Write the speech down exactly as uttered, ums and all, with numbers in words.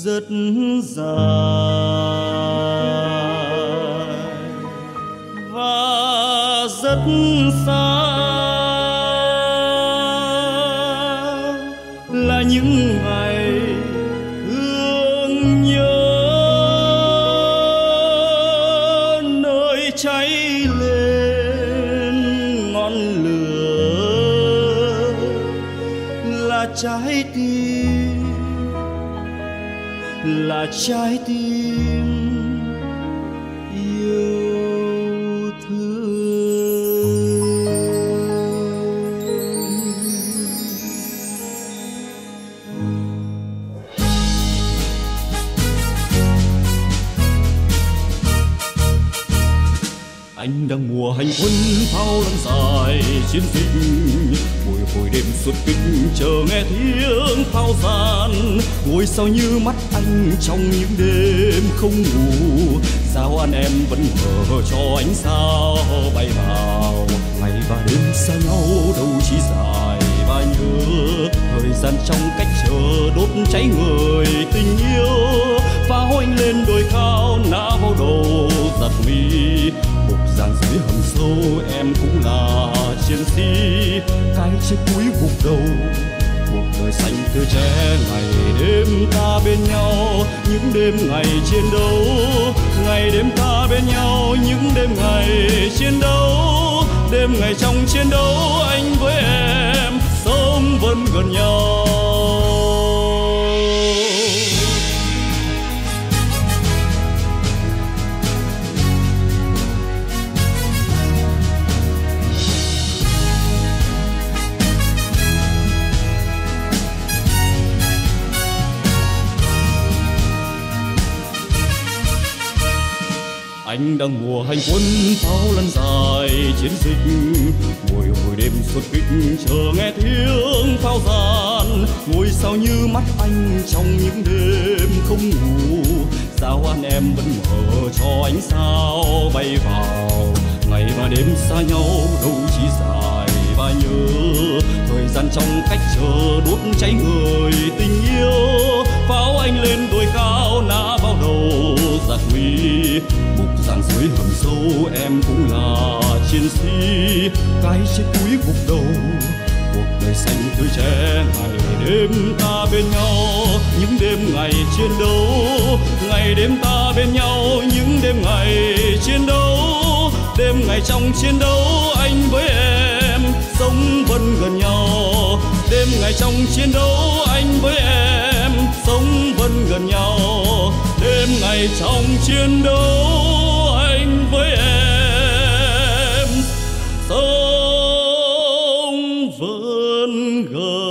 rất dài và rất xa, là những ngày thương nhớ nơi cháy lên ngọn lửa, là trái tim, là trái tim yêu thương. Anh đang mùa hành quân pháo lăn dài chiến dịch, bồi hồi đêm suốt kinh chờ nghe tiếng pháo gian. Ngôi sao như mắt anh trong những đêm không ngủ, sao anh em vẫn mở cho ánh sao bay vào. Ngày và đêm xa nhau đâu chỉ dài và nhớ, thời gian trong cách chờ đốt cháy người tình yêu. Pháo anh lên đồi cao nã vào đầu giật mi, một dàn dưới hầm sâu em cũng là chiến sĩ. Cái chiếc cuối gục đầu, cuộc đời xanh tươi trẻ, ngày đêm ta bên nhau, những đêm ngày chiến đấu. Ngày đêm ta bên nhau, những đêm ngày chiến đấu. Đêm ngày trong chiến đấu, anh với em sống vẫn gần nhau. Anh đang mùa hành quân pháo lăn dài chiến dịch, ngồi hồi đêm suốt kích chờ nghe tiếng pháo gian. Ngôi sao như mắt anh trong những đêm không ngủ, sao anh em vẫn mở cho ánh sao bay vào. Ngày và đêm xa nhau đâu chỉ dài và nhớ, thời gian trong cách chờ đốt cháy người tình yêu. Pháo anh lên đồi cao nã vào đầu giặc nguy, bục giảng dưới hầm sâu em cũng là chiến sĩ. Cái chiếc cuối gục đầu, cuộc đời xanh tươi trẻ, ngày đêm ta bên nhau, những đêm ngày chiến đấu. Ngày đêm ta bên nhau, những đêm ngày chiến đấu. Đêm ngày trong chiến đấu, anh với em sống vẫn gần nhau. Đêm ngày trong chiến đấu, anh với em sống vẫn gần nhau. Đêm ngày trong chiến đấu, anh với em sống vẫn gần.